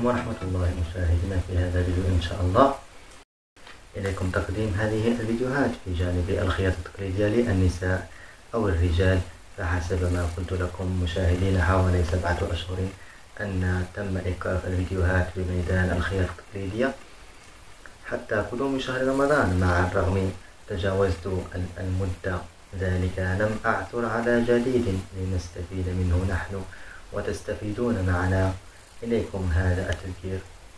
عليكم ورحمة الله مشاهدينا في هذا الفيديو إن شاء الله. إليكم تقديم هذه الفيديوهات في جانب الخياطة التقليدية للنساء أو الرجال، فحسب ما قلت لكم مشاهدينا حوالي 7 أشهر أن تم إيقاف الفيديوهات بميدان الخياطة التقليدية حتى قدوم شهر رمضان. مع الرغم تجاوزت المدة، ذلك لم أعثر على جديد لنستفيد منه نحن وتستفيدون معنا. إليكم هذا التذكير.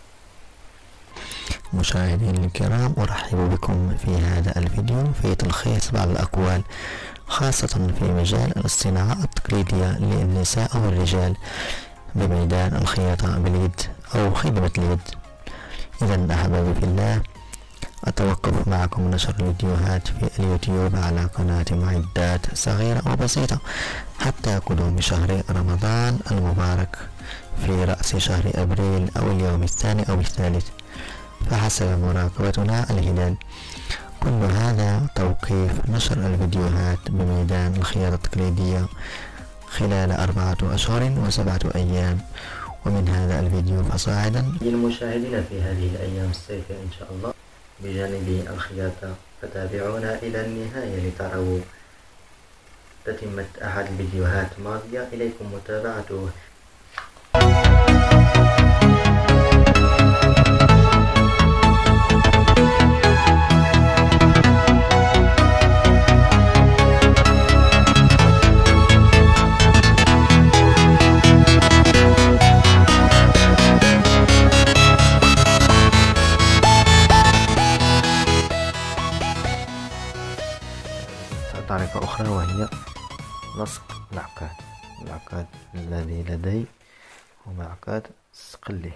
مشاهدينا الكرام، أرحب بكم في هذا الفيديو في تلخيص بعض الأقوال خاصة في مجال الصناعة التقليدية للنساء والرجال بميدان الخياطة باليد أو خدمة اليد. إذا أحبابي في الله، أتوقف معكم نشر الفيديوهات في اليوتيوب على قناة معدات صغيرة وبسيطة حتى قدوم شهر رمضان المبارك في رأس شهر أبريل أو اليوم الثاني أو الثالث، فحسب مراقبتنا الهلال. كل هذا توقيف نشر الفيديوهات بميدان الخياطة التقليدية خلال 4 أشهر و7 أيام، ومن هذا الفيديو فصاعدا. للمشاهدين في هذه الأيام الصيفية إن شاء الله بجانب الخياطة، فتابعونا إلى النهاية لتروا تتمة أحد الفيديوهات الماضية. إليكم متابعته. طريقة أخرى وهي لصق العقاد الذي لدي هو عقاد صقلي.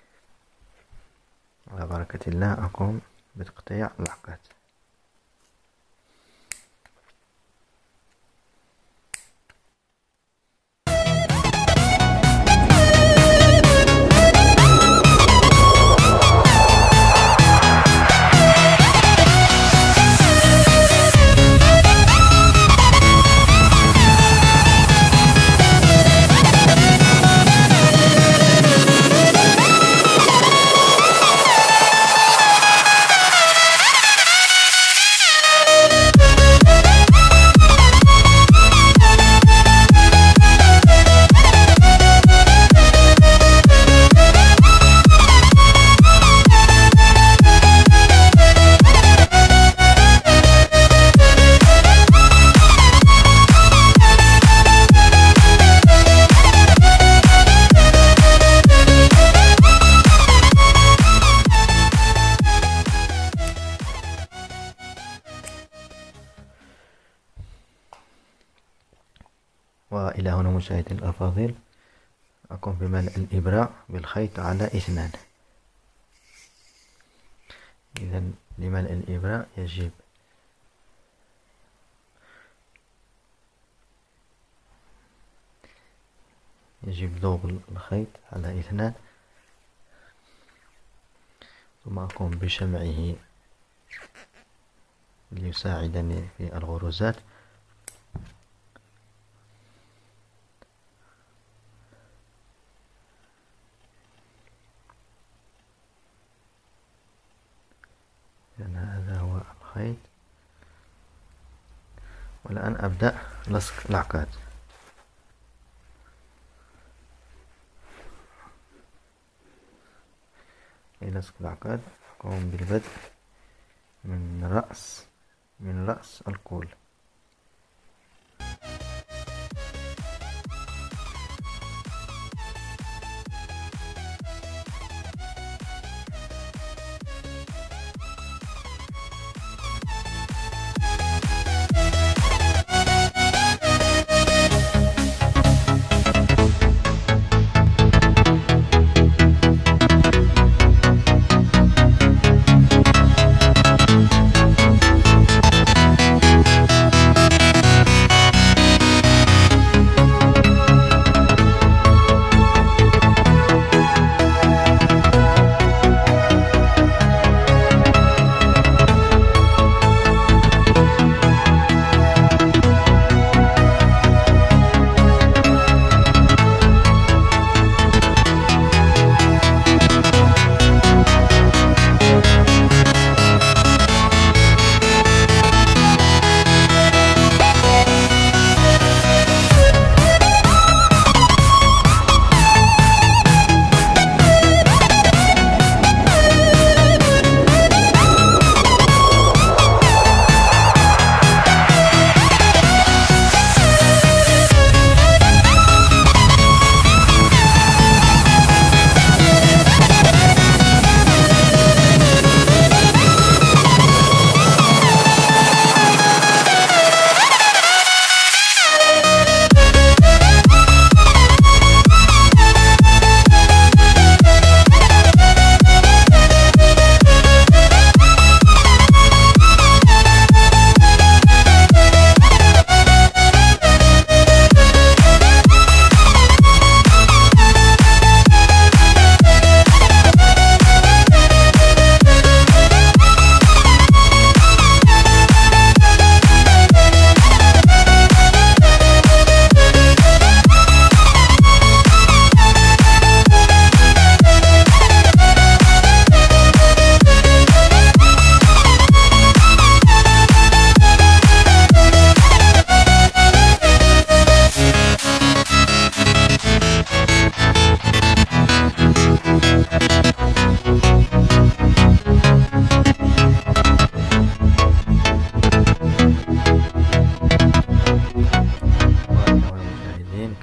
على بركة الله أقوم بتقطيع العقاد. وإلى هنا مشاهدينا الأفاضل، أقوم بملء الإبرة بالخيط على 2. إذا لملء الإبرة يجب ذوب الخيط على 2، ثم أقوم بشمعه ليساعدني في الغروزات. هذا هو الخيط، والآن أبدأ لصق العقاد. للصق العقاد أقوم بالبدء من رأس القول.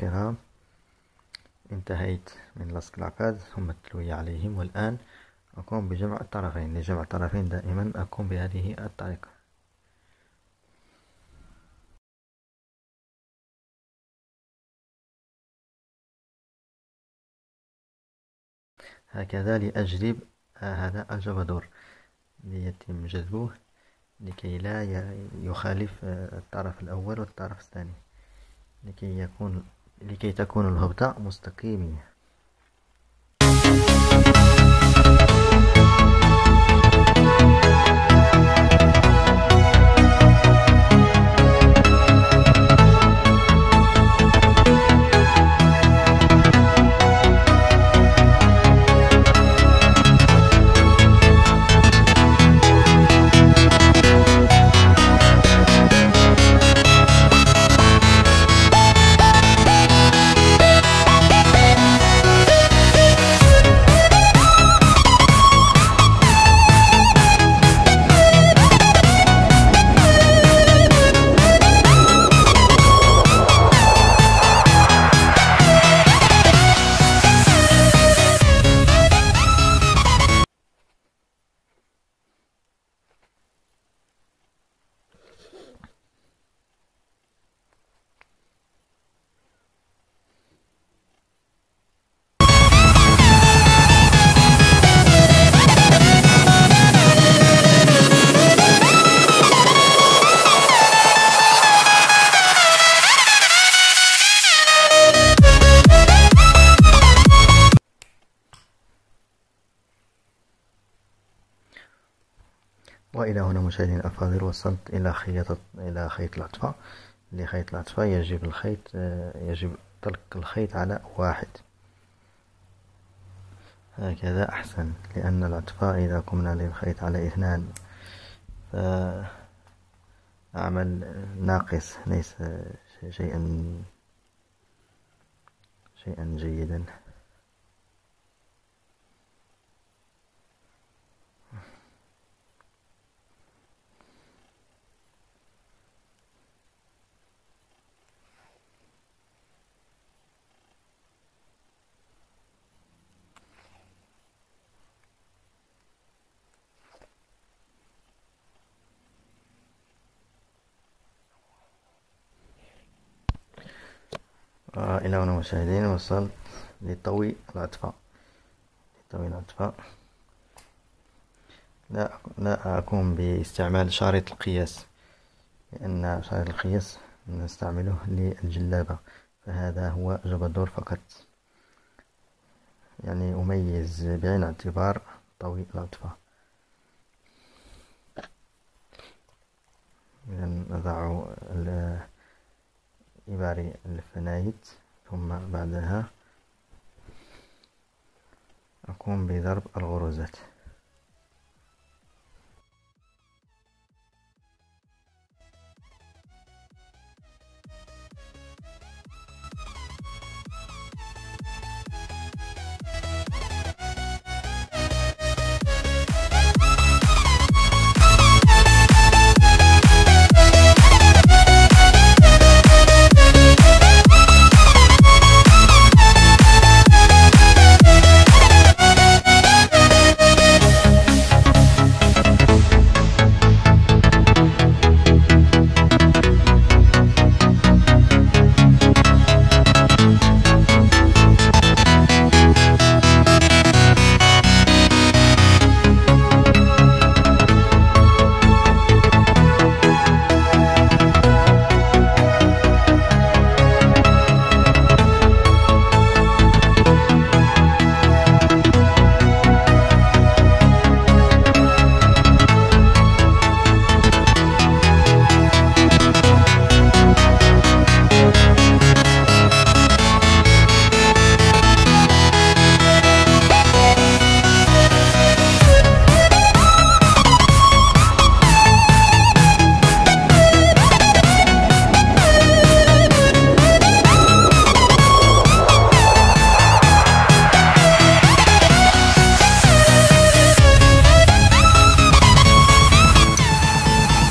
الكرام، انتهيت من لصق العقاد ثم التلوية عليهم، والآن أقوم بجمع الطرفين. لجمع الطرفين دائما أقوم بهذه الطريقة. هكذا لأجلب هذا الجبدور ليتم جذبه لكي لا يخالف الطرف الأول والطرف الثاني، لكي تكون الهبطة مستقيمة. وإلى هنا مشاهدينا الأفاضل وصلت إلى خيط العطفة. لخيط العطفة يجب طلق الخيط على واحد، هكذا أحسن، لأن العطفة إذا قمنا للخيط على اثنان فعمل ناقص، ليس شيئا جيدا. إلى هنا مشاهدين وصلت لطوي العطفة. لا أقوم باستعمال شريط القياس، لأن شريط القياس نستعمله للجلابة، فهذا هو جبدور فقط، يعني أميز بعين الاعتبار طوي العطفة. إذا نضع إباري الفنايت، ثم بعدها أقوم بضرب الغروزات.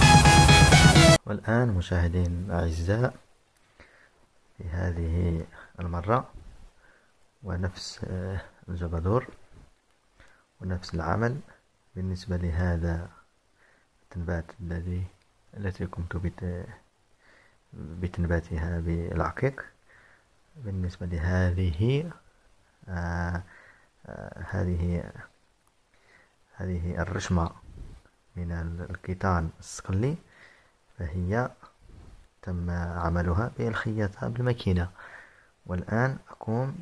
والآن مشاهدين الأعزاء، في هذه المرة ونفس الجبادور ونفس العمل. بالنسبة لهذا التنبات التي قمت بتنباتها بالعقيق. بالنسبة لهذه هذه الرشمة من الكيتان الصقلي، فهي تم عملها بالخياطة بالماكينة، والآن أقوم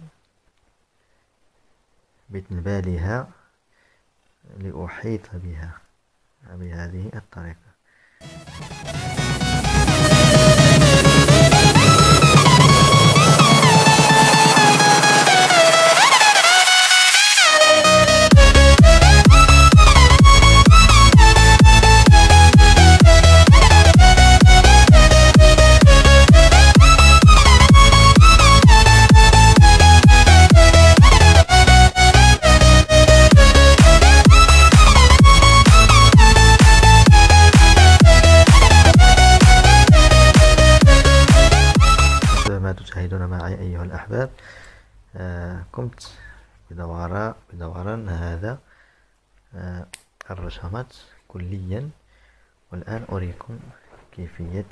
بتنبالها لأحيط بها بهذه الطريقة. تشاهدون معي أيها الأحباب، قمت بدوران هذا الرشامات كليا، والآن أريكم كيفية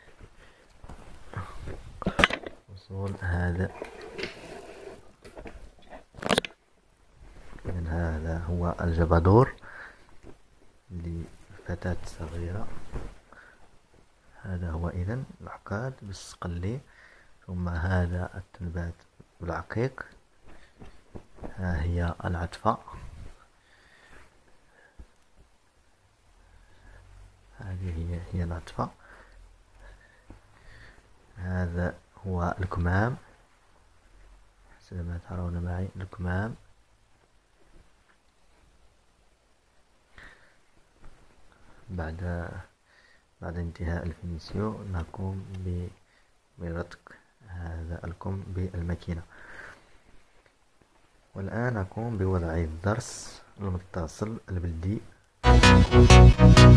وصول هذا. إذن هذا هو الجبادور لفتاة صغيرة. هذا هو إذن العقاد بالصقلي، ثم هذا التنبات بالعقيق. ها هي العتفة، هذه هي العتفة. هذا هو الكمام، حسب ما ترون معي الكمام. بعد انتهاء الفينيسيو نقوم برتق هذا الكم بالماكينة. والآن أقوم بوضع الضرس المتصل البلدي.